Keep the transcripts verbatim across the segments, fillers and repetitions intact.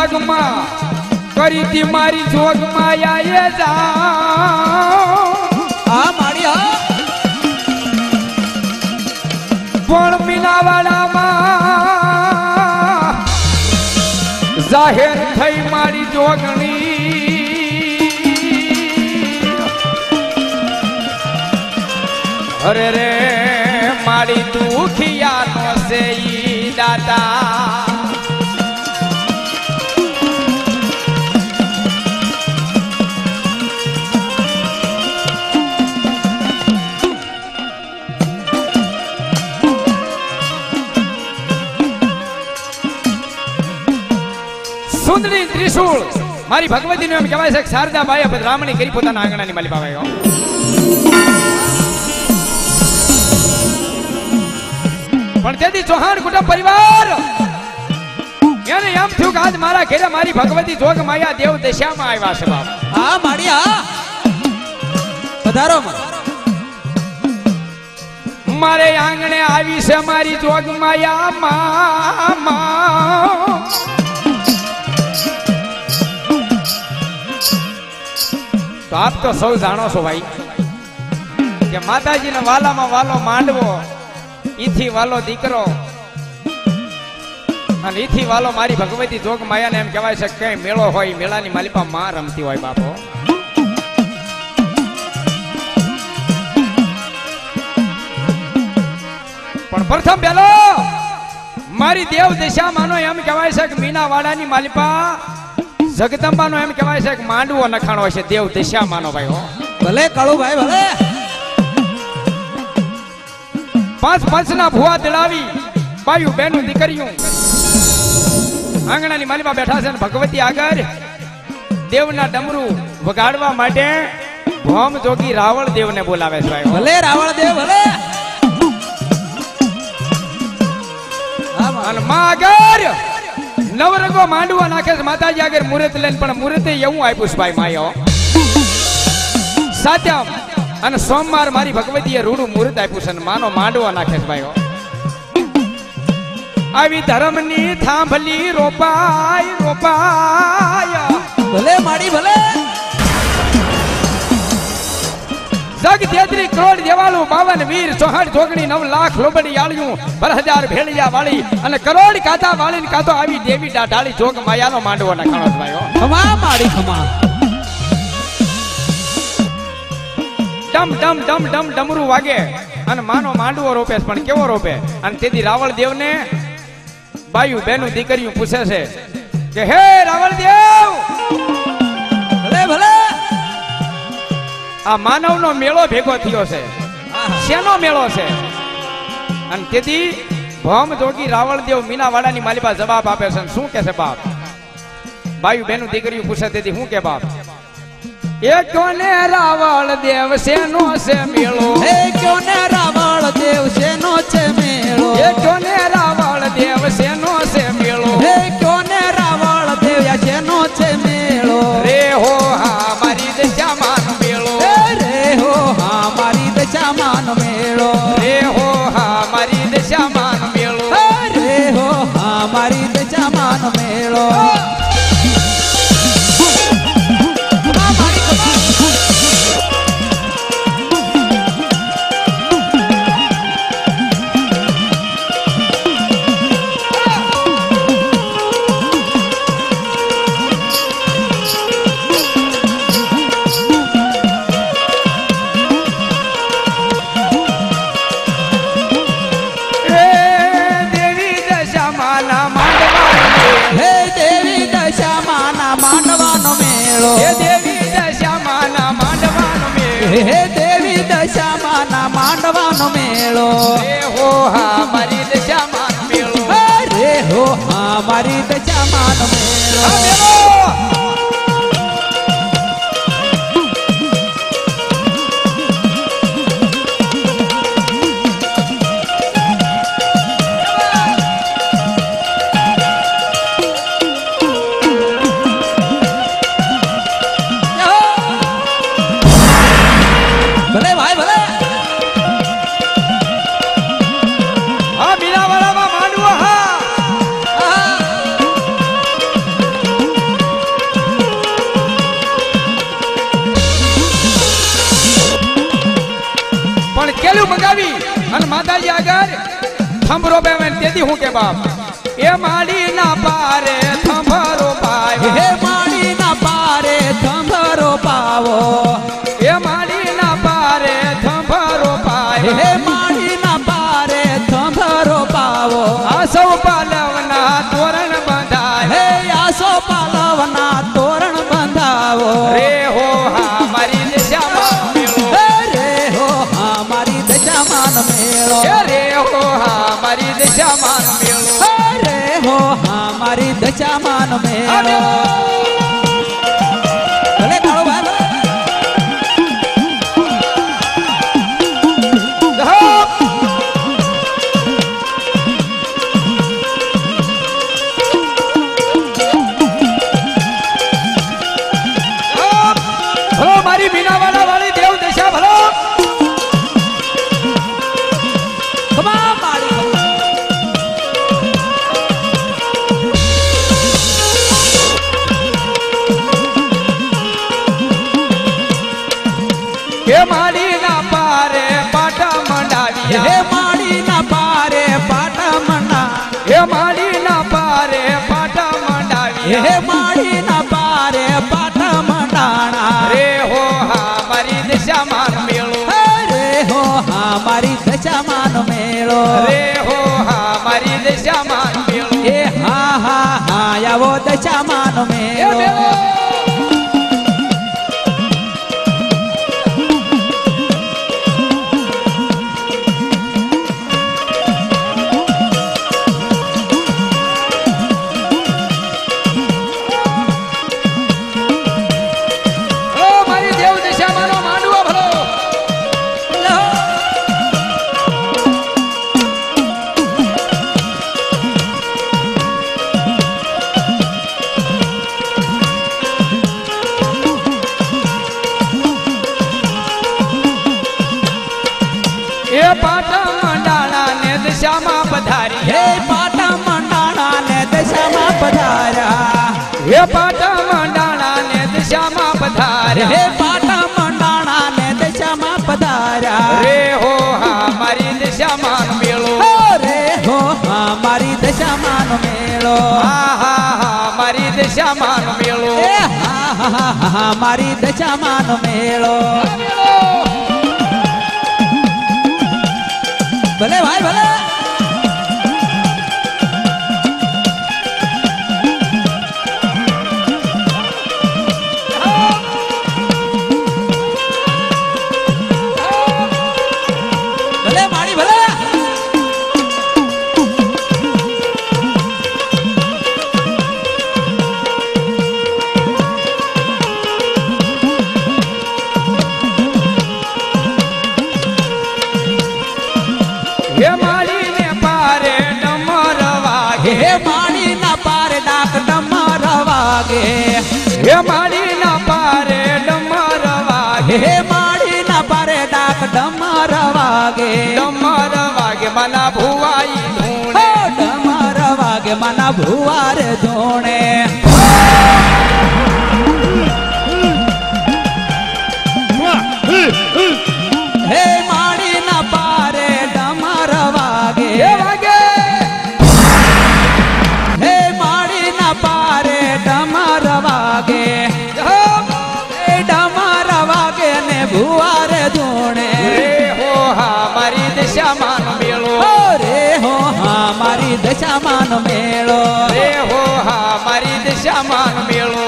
जग में करी थी मारी जोग माया ये जा हाँ माड़ी हाँ पण मीनावाड़ा जाहिर थई मारी जोगणी अरे रे मारी दुखिया नो से ई दाता सुंदरी त्रिशूल मारी भगवती ने एम कहेवाय छे शारदा बाई ब्राह्मणी करी पोताना आंगणानी माली पावे हो पण तेदी चौहान कुटुंब परिवार याने एम थयो के आज मारा घरे मारी भगवती जोग माया देव दशा में आव्या छे बाप हाँ माड़ी हाँ पधारो मारे आंगणे आवी छे मारी जोग माया मामा तो आप तो सौ जानो छो भाई के माताजी ने वाला में वालो मांडवो ईथी वालो दीकरो अने ईथी वालो मारी भगवती जोग माया ने एम कहेवाय छे के मेळो होय मेळानी मालिपा मां रमती होय बापो पण प्रथम बेलो मारी देव दशा मानो एम कहेवाय छे के मीनावाड़ानी मालिपा जगदंबा नो एम कहेवाय छे के मांडवो नखाणो छे देव दशा मानो भाई हो भले काळू भाई भले पांच पंचना भुआ दिलावी बायु बेनु दीकरियों आंगणानी मालिपा बैठा छे भगवती आगर देवना डमरू वगाड़वा माटे भोम जोगी रावण देव ने बोलावे छे भाई भले रावण देव भले अन मागर नवरंगो मांडवा नाखे माताजी आगर मुहूर्त लेन पण मुहूर्त एवं आप्युं छे भाई मायो सात्यम अन सोमवार मारी भगवतीए रूडू मुहूर्त आप्युं छे मानो मांडवा नाखे छे भाईओ आवी धर्मनी थांभली रोपाय रोपाय भले माड़ी भले जग तेतरी करोड़ देवालू बावन वीर चौहान जोगणी नव लाख लोबड़ी आलियों पर हजार भेड़िया वाली अने करोड़ काता वाली ने कातो आवी देवी डाढाली जोग मायानो मांडवो नखाणो छे भाईओ खमा माड़ी खमा डम डम डम डम डमरू वागे अने मानो मांडवो रोपे पण केवो रोपे अने तेदी रावण देव ने बायु बेनु दीकरियों पूछे छे के हे रावण देव भले भले आ मानव नो मेळो भेगो थयो छे शेनो मेळो छे अने तेदी भोम जोगी रावण देव मीनावाड़ानी मालिपा जवाब आपे छे शुं के छे बाप बायु बेनु दीकरियों पूछे तेदी हुं के बाप एक कोने रावण देव सेनो से मेळो हे कोने रावण देव सेनो छे मेळो एक कोने रावण देव सेनो से मेळो हे कोने रावण देव या सेनो छे मेळो रे हो हा मारी दशा मान मेळो रे हो हा मारी दशा मान मेळो रे हो हा मारी दशा मान मेळो रे हो हा मारी दशा मान मेळो हे देवी दशा माना मांडवानो मेळो रे हो हा मारी दशा मान मेळो रे हो हा मारी दशा मान मेळो भले भाई भले हाँ मीनावाड़ा में मांडवो हाँ માતાજી આગળ થંભરો બેવે તેથી હું કે બાપ એ માડી ના પારે થંભરો પાય હે માડી ના પારે થંભરો પાવો એ માડી ના પારે થંભરો પાય હે માડી ના પારે થંભરો પાવો આસો પાલવના તોરણ બંધાય હે આસો પાલવના તોરણ બંધાવો રે હો હા મારી દશામાં મેળો હે રે હો હા મારી દશામાન મેળો એ રે હો હા મારી દશામાં મેળો હે રે હો હા મારી દશામાન મેળો ભલે કાળો ભાઈ ભલે ભલો મારી મીનાવાડા વાળી દેવ દશા ભલો ખમા માડી હે માડી ના પારે પાટા મંડાવ્યા હે માડી ના પારે પાટા મંડા હે માડી ના પારે પાટા મંડાવ્યા હે માડી ના પારે પાટા મંડાણા રે હો હા મારી દશામાં મેળો હે રે હો હા મારી દશામાન મેળો રે હો હા મારી દશામાં મેળો એ હા હા હા આવો દશામાન એ મેળો મેળો ઓ મારી દેવ દશામાંનો માંડવો ભલો એ પાટા મંડાણા ને દશામાં પધારી હે પાટા મંડાણા ને દશામાં પધાર્યા હે પાટા મંડાણા ને દશામાં પધાર્યા હે પાટા મંડાણા ને દશામાં પધાર્યા રે હો હા મારી દશામાં મેળો હો રે હો હા મારી દશામાન મેળો હા હા હા મારી દશામાં મેળો એ હા હા હા મારી દશામાન મેળો ભલે ભાઈ ભલે ભલે માડી ભલે હે માડી ને પારે ડમર વાગે હે માડી ના પારે ડાક ડમર વાગે હે માડી ના પારે ડમર વાગે હે માડી ના પારે ડાક ડમર વાગે ડમર વાગે મના ભુવાઈ ધૂણે હો ડમર વાગે મના ભુવાર ધોણે હે માડી ના પારે ડમર વાગે હે વાગે હે માડી ના પારે ડમર વાગે હો હે ડમર વાગે ને ભુવાર ધોણે રે હો હા મારી દશામાં મેળો હો રે હો હા મારી દશામાન મેળો રે હો હા મારી દશામાં મેળો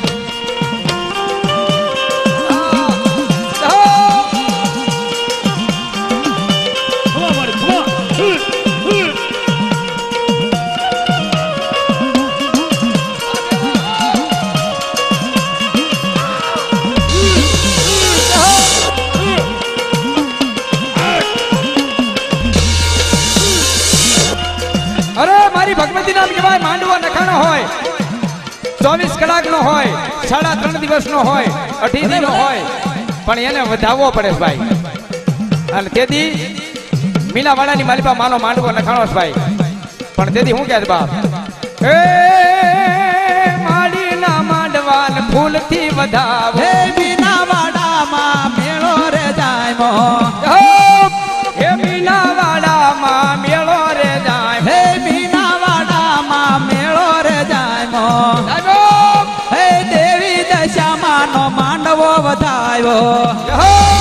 અરે મારી ભગવતી નામ કહેવાય માંડવો નખાણો હોય ચોવીસ કલાક નો હોય સાડા ત્રણ દિવસ નો હોય અઢી દી નો હોય પણ એને વધાવવો પડે છે ભાઈ અને તેથી મીનાવાડાની માલિપા માનો માંડવો નખાણો છે ભાઈ પણ તેથી હું કહે છે બાપ એ માડીના માંડવાન ફૂલથી વધાવે હે મીનાવાડામાં મેળો રે જાય મો હે મીનાવાડા વધાવ્યો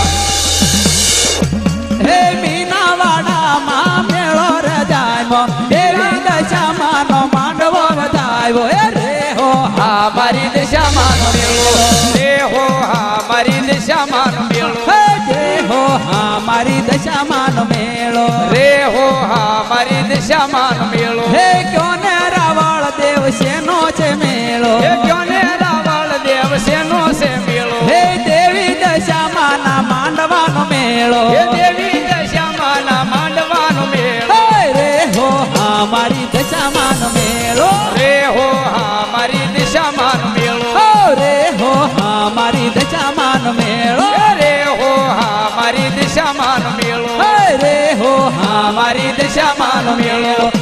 હે મીનાવાડામાં મેળો રજાયમો દેવી દશામાનો માંડવો વધાવ્યો હે રે હો હા મારી દશામાનો મેળો રે હો હા મારી દશામાનો મેળો હે જે હો હા મારી દશામાનો મેળો રે હો હા મારી દશામાનો મેળો હે ક્યો ને રાવળ દેવ શેનો છે મેળો હે ક્યો ને રાવળ દેવ શેનો છે મેળો હે દેવી દશામાના માંડવાનો મેળો હે દેવી દશામાના માંડવાનો મેળો હે રે હો હા મારી દશામાનો મેળો રે હો હા મારી દશામાનો મેળો હો રે હો હા મારી દશામાનો મેળો રે હો હા મારી દશામાનો મેળો હે રે હો હા મારી દશામાનો મેળો